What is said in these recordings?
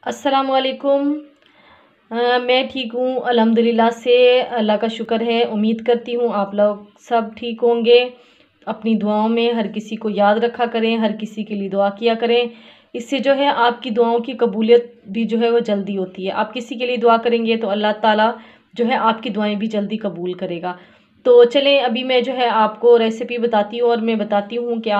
अस्सलामुअलैकुम। मैं ठीक हूँ अल्हम्दुलिल्लाह से। अल्लाह का शुक्र है। उम्मीद करती हूँ आप लोग सब ठीक होंगे। अपनी दुआओं में हर किसी को याद रखा करें, हर किसी के लिए दुआ किया करें। इससे जो है आपकी दुआओं की कबूलियत भी जो है वो जल्दी होती है। आप किसी के लिए दुआ करेंगे तो अल्लाह ताला जो है आपकी दुआएं भी जल्दी कबूल करेगा। तो चलें, अभी मैं जो है आपको रेसिपी बताती हूँ और मैं बताती हूँ कि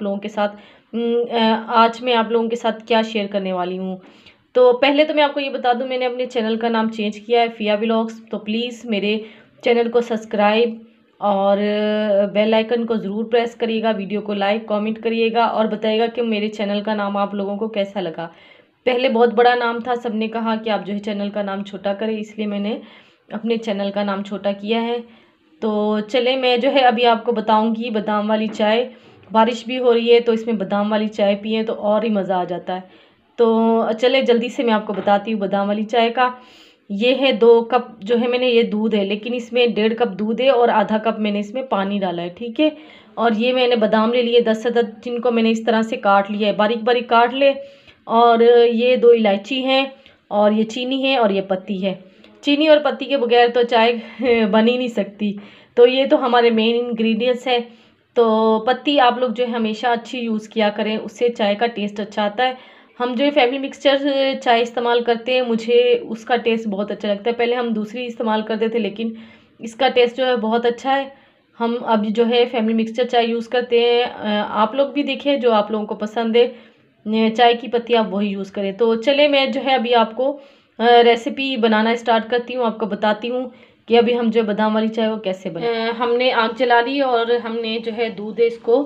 आज मैं आप लोगों के साथ क्या शेयर करने वाली हूँ। तो पहले तो मैं आपको ये बता दूं, मैंने अपने चैनल का नाम चेंज किया है, फ़िया व्लॉग्स। तो प्लीज़ मेरे चैनल को सब्सक्राइब और बेल आइकन को ज़रूर प्रेस करिएगा, वीडियो को लाइक कमेंट करिएगा और बताइएगा कि मेरे चैनल का नाम आप लोगों को कैसा लगा। पहले बहुत बड़ा नाम था, सबने कहा कि आप जो है चैनल का नाम छोटा करें, इसलिए मैंने अपने चैनल का नाम छोटा किया है। तो चले, मैं जो है अभी आपको बताऊँगी बादाम वाली चाय। बारिश भी हो रही है तो इसमें बादाम वाली चाय पिएँ तो और ही मज़ा आ जाता है। तो चले जल्दी से मैं आपको बताती हूँ बादाम वाली चाय का। ये है 2 कप जो है मैंने, ये दूध है, लेकिन इसमें 1.5 कप दूध है और आधा कप मैंने इसमें पानी डाला है, ठीक है। और ये मैंने बादाम ले लिए 10 अदद, जिनको मैंने इस तरह से काट लिया है, बारीक बारीक काट ले। और ये 2 इलायची हैं और ये चीनी है और ये पत्ती है। चीनी और पत्ती के बगैर तो चाय बन ही नहीं सकती। तो ये तो हमारे मेन इंग्रेडिएंट्स है। तो पत्ती आप लोग जो है हमेशा अच्छी यूज़ किया करें, उससे चाय का टेस्ट अच्छा आता है। हम जो है फैमिली मिक्सचर चाय इस्तेमाल करते हैं, मुझे उसका टेस्ट बहुत अच्छा लगता है। पहले हम दूसरी इस्तेमाल करते थे, लेकिन इसका टेस्ट जो है बहुत अच्छा है। हम अब जो है फैमिली मिक्सचर चाय यूज़ करते हैं। आप लोग भी देखें, जो आप लोगों को पसंद है चाय की पत्ती, आप वही यूज़ करें। तो चले, मैं जो है अभी आपको रेसिपी बनाना स्टार्ट करती हूँ, आपको बताती हूँ कि अभी हम जो बादाम वाली चाय वो कैसे बने। हमने आग जला ली और हमने जो है दूध है इसको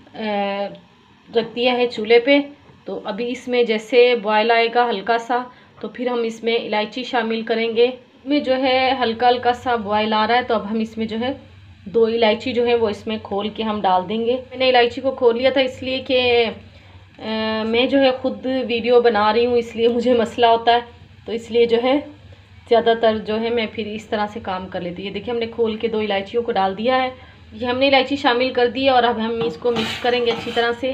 रख दिया है चूल्हे पे। तो अभी इसमें जैसे बॉयल आएगा हल्का सा, तो फिर हम इसमें इलायची शामिल करेंगे। इसमें जो है हल्का हल्का सा बॉयल आ रहा है, तो अब हम इसमें जो है 2 इलायची जो है वो इसमें खोल के हम डाल देंगे। मैंने इलायची को खोल लिया था इसलिए कि मैं जो है ख़ुद वीडियो बना रही हूँ, इसलिए मुझे मसला होता है। तो इसलिए जो है ज़्यादातर जो है मैं फिर इस तरह से काम कर लेती है। देखिए हमने खोल के 2 इलायचियों को डाल दिया है। ये हमने इलायची शामिल कर दी है और अब हम इसको मिक्स करेंगे अच्छी तरह से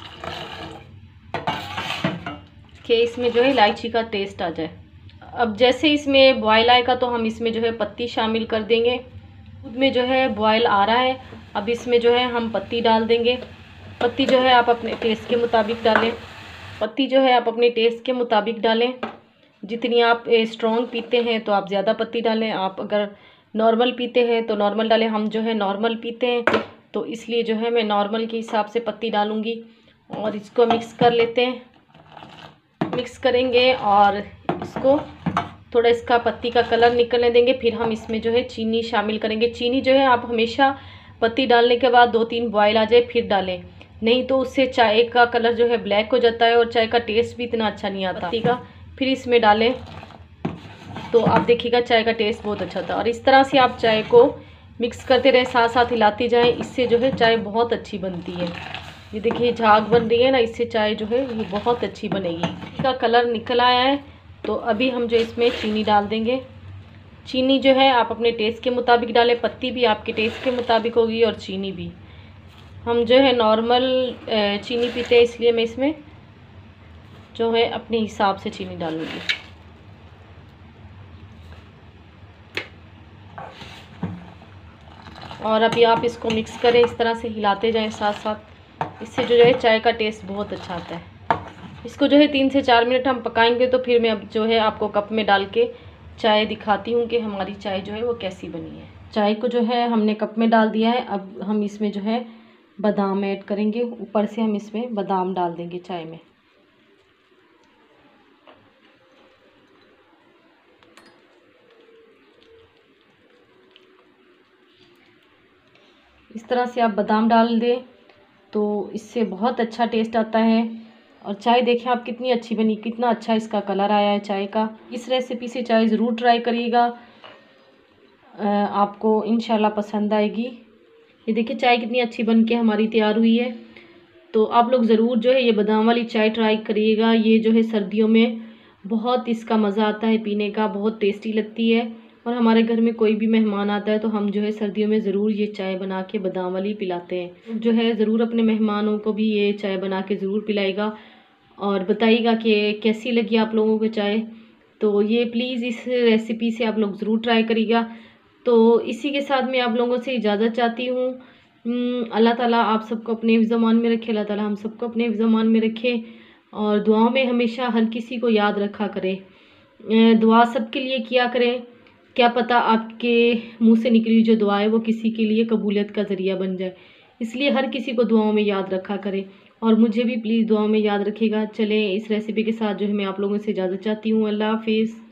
कि इसमें जो है इलायची का टेस्ट आ जाए। अब जैसे इसमें बॉयल आएगा तो हम इसमें जो है पत्ती शामिल कर देंगे। दूध में जो है बॉयल आ रहा है, अब इसमें जो है हम पत्ती डाल देंगे। पत्ती जो है आप अपने टेस्ट के मुताबिक डालें। पत्ती जो है आप अपने टेस्ट के मुताबिक डालें। जितनी आप स्ट्रॉन्ग पीते हैं तो आप ज़्यादा पत्ती डालें, आप अगर नॉर्मल पीते हैं तो नॉर्मल डालें। हम जो है नॉर्मल पीते हैं तो इसलिए जो है मैं नॉर्मल के हिसाब से पत्ती डालूँगी। और इसको मिक्स कर लेते हैं, मिक्स करेंगे और इसको थोड़ा इसका पत्ती का कलर निकलने देंगे। फिर हम इसमें जो है चीनी शामिल करेंगे। चीनी जो है आप हमेशा पत्ती डालने के बाद 2-3 बॉयल आ जाए फिर डालें, नहीं तो उससे चाय का कलर जो है ब्लैक हो जाता है और चाय का टेस्ट भी इतना अच्छा नहीं आता। पत्ती का फिर इसमें डालें तो आप देखिएगा चाय का टेस्ट बहुत अच्छा था। और इस तरह से आप चाय को मिक्स करते रहें, साथ साथ हिलाते जाएँ, इससे जो है चाय बहुत अच्छी बनती है। ये देखिए झाग बन रही है ना, इससे चाय जो है ये बहुत अच्छी बनेगी। इसका कलर निकल आया है तो अभी हम जो इसमें चीनी डाल देंगे। चीनी जो है आप अपने टेस्ट के मुताबिक डालें, पत्ती भी आपके टेस्ट के मुताबिक होगी और चीनी भी। हम जो है नॉर्मल चीनी पीते हैं, इसलिए मैं इसमें जो है अपने हिसाब से चीनी डालूँगी। और अभी आप इसको मिक्स करें, इस तरह से हिलाते जाएं साथ साथ, इससे जो है चाय का टेस्ट बहुत अच्छा आता है। इसको जो है 3 से 4 मिनट हम पकाएंगे। तो फिर मैं अब जो है आपको कप में डाल के चाय दिखाती हूँ कि हमारी चाय जो है वो कैसी बनी है। चाय को जो है हमने कप में डाल दिया है। अब हम इसमें जो है बादाम ऐड करेंगे, ऊपर से हम इसमें बादाम डाल देंगे चाय में। इस तरह से आप बादाम डाल दें तो इससे बहुत अच्छा टेस्ट आता है। और चाय देखें आप कितनी अच्छी बनी, कितना अच्छा इसका कलर आया है चाय का। इस रेसिपी से चाय ज़रूर ट्राई करिएगा, आपको इंशाल्लाह पसंद आएगी। ये देखिए चाय कितनी अच्छी बन के हमारी तैयार हुई है। तो आप लोग ज़रूर जो है ये बादाम वाली चाय ट्राई करिएगा। ये जो है सर्दियों में बहुत इसका मज़ा आता है पीने का, बहुत टेस्टी लगती है। और हमारे घर में कोई भी मेहमान आता है तो हम जो है सर्दियों में ज़रूर ये चाय बना के बादाम वाली पिलाते हैं। जो है ज़रूर अपने मेहमानों को भी ये चाय बना के ज़रूर पिलाएगा। और बताइएगा कि कैसी लगी आप लोगों को चाय। तो ये प्लीज़ इस रेसिपी से आप लोग ज़रूर ट्राई करिएगा। तो इसी के साथ मैं आप लोगों से इजाज़त चाहती हूँ। अल्लाह ताला आप सबको अपने हिफ्ज़-ए-मान में रखे, अल्लाह ताला हम सबको अपने हिफ्ज़-ए-मान में रखे और दुआओं में हमेशा हर किसी को याद रखा करे। दुआ सबके लिए किया करें, क्या पता आपके मुंह से निकली जो दुआ है वो किसी के लिए कबूलियत का ज़रिया बन जाए। इसलिए हर किसी को दुआओं में याद रखा करें और मुझे भी प्लीज़ दुआओं में याद रखिएगा। चलें इस रेसिपी के साथ जो है मैं आप लोगों से इजाज़त चाहती हूँ। अल्लाह हाफ़िज़।